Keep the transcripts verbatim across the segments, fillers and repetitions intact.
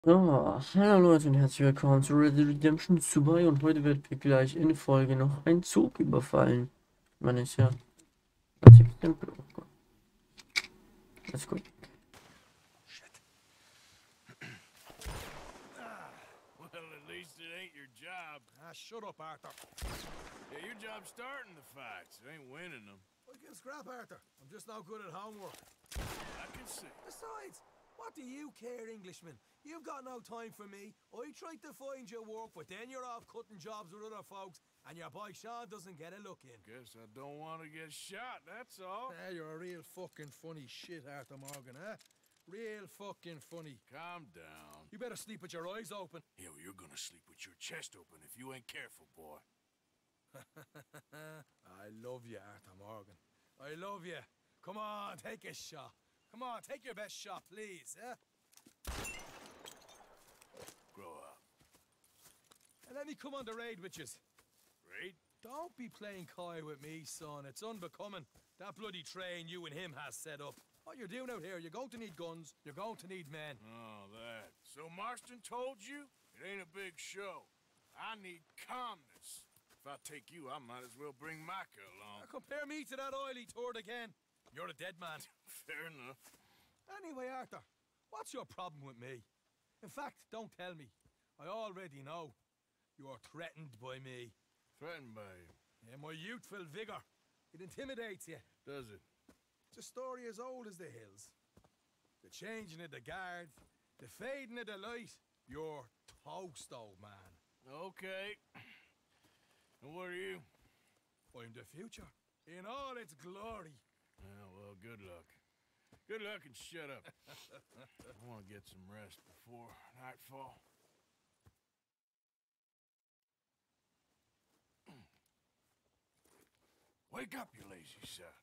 Ja, hallo Leute und herzlich willkommen zu Red Dead Redemption zwei und heute wird wir gleich in Folge noch ein Zug überfallen. Ich meine, ist ja relativ simpel. Oh Gott. Alles gut. Well, at least it ain't your job. Ah, shut up, Arthur. Yeah, your job's starting the fights. It ain't winning them. I can scrap, Arthur. I'm just no good at homework. I can see. Besides, what do you care, Englishman? You've got no time for me. I tried to find you work, but then you're off cutting jobs with other folks, and your boy Sean doesn't get a look in. Guess I don't want to get shot, that's all. Ah, you're a real fucking funny shit, Arthur Morgan, huh? Real fucking funny. Calm down. You better sleep with your eyes open. Yeah, well, you're gonna sleep with your chest open if you ain't careful, boy. I love you, Arthur Morgan. I love you. Come on, take a shot. Come on, take your best shot, please, eh? Grow up. And let me come on the raid with yous. Raid? Don't be playing coy with me, son. It's unbecoming. That bloody train you and him has set up. What you're doing out here, you're going to need guns, you're going to need men. Oh, that. So Marston told you? It ain't a big show. I need calmness. If I take you, I might as well bring Micah along. Now compare me to that oily turd again. You're a dead man. Fair enough. Anyway, Arthur, what's your problem with me? In fact, don't tell me. I already know. You're threatened by me. Threatened by you. Yeah, my youthful vigor. It intimidates you. Does it? It's a story as old as the hills. The changing of the guard, the fading of the light. You're toast, old man. Okay. And what are you? I'm the future, in all its glory. Yeah, well, good luck. Good luck and shut up. I want to get some rest before nightfall. Wake up, you lazy son.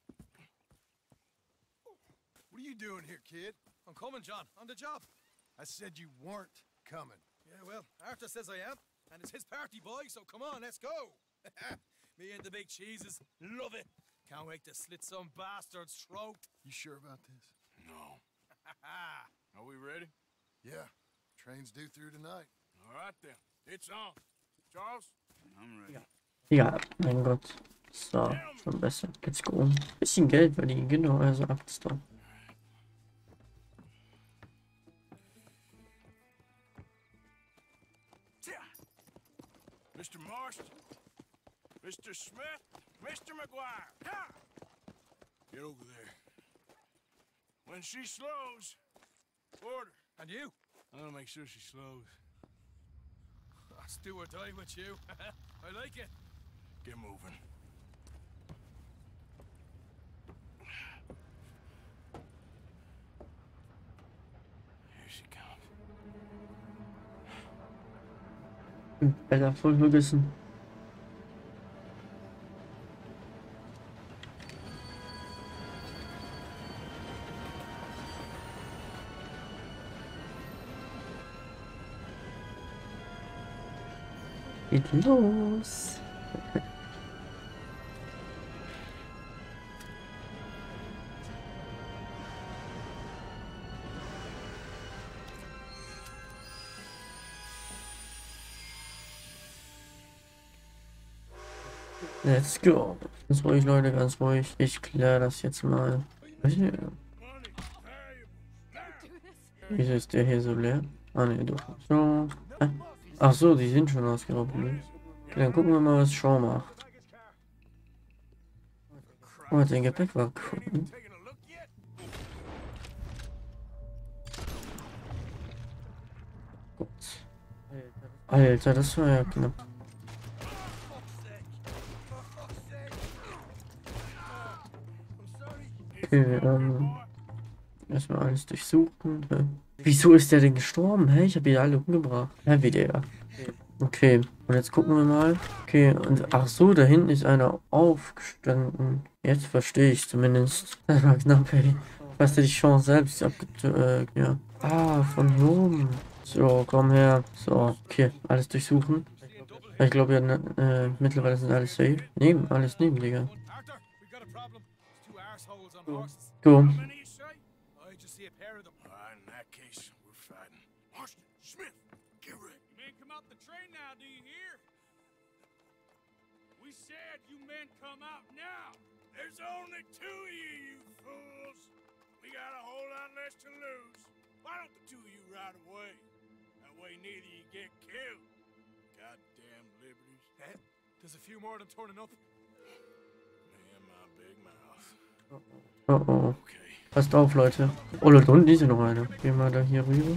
What are you doing here, kid? I'm coming, John, on the job. I said you weren't coming. Yeah, well, Arthur says I am, and it's his party, boy, so come on, let's go. Me and the big cheeses, love it. Can't wait to slit some bastard's throat. You sure about this? No. Are we ready? Yeah. Train's due through tonight. All right, then. It's on. Charles? I'm ready. Ja, mein Gott. So, schon besser. Let's go. Bisschen Geld verdienen, genau, er sagt es doch. Mister Marston, Mister Smith, Mister McGuire, ha! Get over there. When she slows, order. And you? I'm gonna make sure she slows. Let's do or die with you. I like it. Get moving. Here she comes. Alter, voll vergessen. Geht los. Let's go. Ganz ruhig, Leute, ganz ruhig. Ich kläre das jetzt mal. Money, valuable. Wieso ist der hier so leer? Ah ne, doch. So. Äh. Ach so, die sind schon ausgeraubt. Okay, dann gucken wir mal, was Shaw macht. Oh, sein Gepäck war cool. Taking a look yet? Gut. Alter, das war ja knapp. Okay, ähm. Erstmal alles durchsuchen. Hä? Wieso ist der denn gestorben? Hä? Ich habe die alle umgebracht. Hä, wie der? Okay, und jetzt gucken wir mal. Okay, und ach so, da hinten ist einer aufgestanden. Jetzt verstehe ich zumindest. Das war knapp, ey. Was die Chance selbst abgetötet. Äh, ja. Ah, von hier oben. So, komm her. So, okay, alles durchsuchen. Ich glaube ja, ne, äh, mittlerweile sind alles safe. Nehmen, alles nehmen, Digga. Arthur, we got a problem. There's two arseholes on horses. Go. How many you say? I just see a pair of them. All right, in that case, we're fighting. Marston, Smith, get ready. You men come out the train now, do you hear? We said you men come out now. There's only two of you, you fools. We got a whole lot less to lose. Why don't the two of you ride away? That way neither of you get killed. Goddamn liberties. Eh? There's a few more of them turning up. Man, my big mouth. Oh oh. Okay. Passt auf, Leute. Oh, da unten ist ja noch eine. Gehen wir da hier rüber.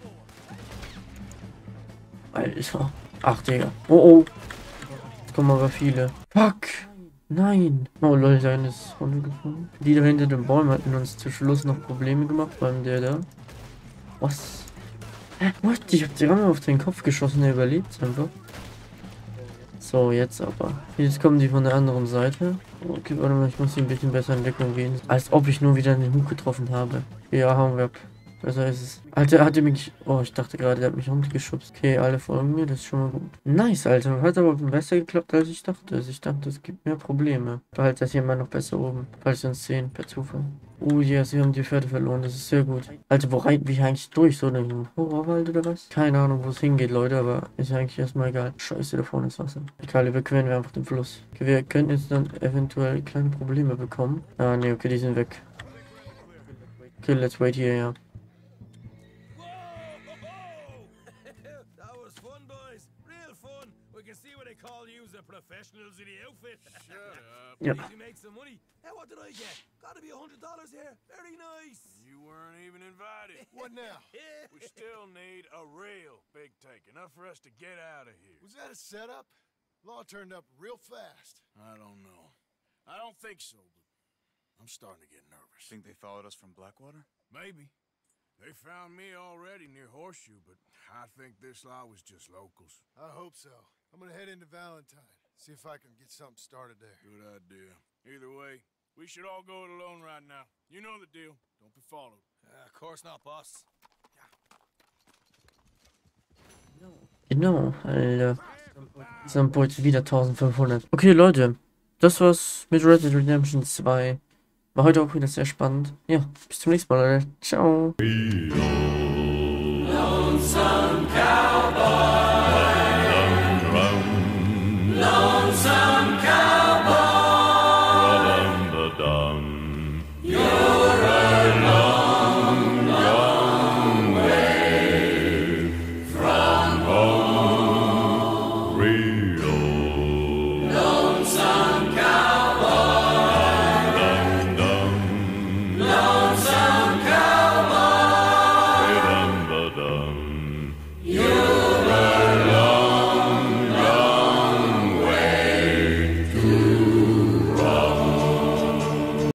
Alter. Ach, Digga. Oh, oh. Jetzt kommen aber viele. Fuck. Nein. Oh, Leute, da ist runtergefallen. Die da hinter den Bäumen hatten uns zum Schluss noch Probleme gemacht beim der da. Was? Hä? What? Ich hab die Ramme auf den Kopf geschossen, der überlebt einfach. So, jetzt aber. Jetzt kommen die von der anderen Seite. Okay, warte mal, ich muss hier ein bisschen besser in Deckung gehen. Als ob ich nur wieder den Hut getroffen habe. Ja, hauen wir ab. Besser ist es. Alter, hat er mich... Oh, ich dachte gerade, der hat mich runtergeschubst. Okay, alle folgen mir, das ist schon mal gut. Nice, Alter. Hat aber besser geklappt, als ich dachte. Also ich dachte, es gibt mehr Probleme. Behalte das hier mal noch besser oben. Falls wir uns sehen, per Zufall. Oh ja, sie haben die Pferde verloren. Das ist sehr gut. Alter, wo reiten wir eigentlich durch? So eine Horrorwald oder was? Keine Ahnung, wo es hingeht, Leute. Aber ist eigentlich erstmal egal. Scheiße, da vorne ist Wasser. Egal, überqueren wir einfach den Fluss. Okay, wir können jetzt dann eventuell kleine Probleme bekommen. Ah, ne, okay, die sind weg. Okay, let's wait here, ja. That was fun, boys. Real fun. We can see what they call you the professionals in the outfit. Shut up. Ja. Need to make some money. Hey, what did I get? Gotta be a hundred dollars here. Very nice. You weren't even invited. What now? We still need a real big take. Enough for us to get out of here. Was that a setup? Law turned up real fast. I don't know. I don't think so, but I'm starting to get nervous. Think they followed us from Blackwater? Maybe. They found me already near Horseshoe, but I think this lot was just locals. I hope so. I'm gonna head into Valentine. See if I can get something started there. Good idea. Either way, we should all go it alone right now. You know the deal. Don't be followed. Uh, of course not, boss. Genau, Alter. Dann Beute wieder eintausendfünfhundert. Okay, Leute. Das war's mit Red Dead Redemption zwei. War heute auch wieder sehr spannend. Ja, bis zum nächsten Mal, Leute. Ciao.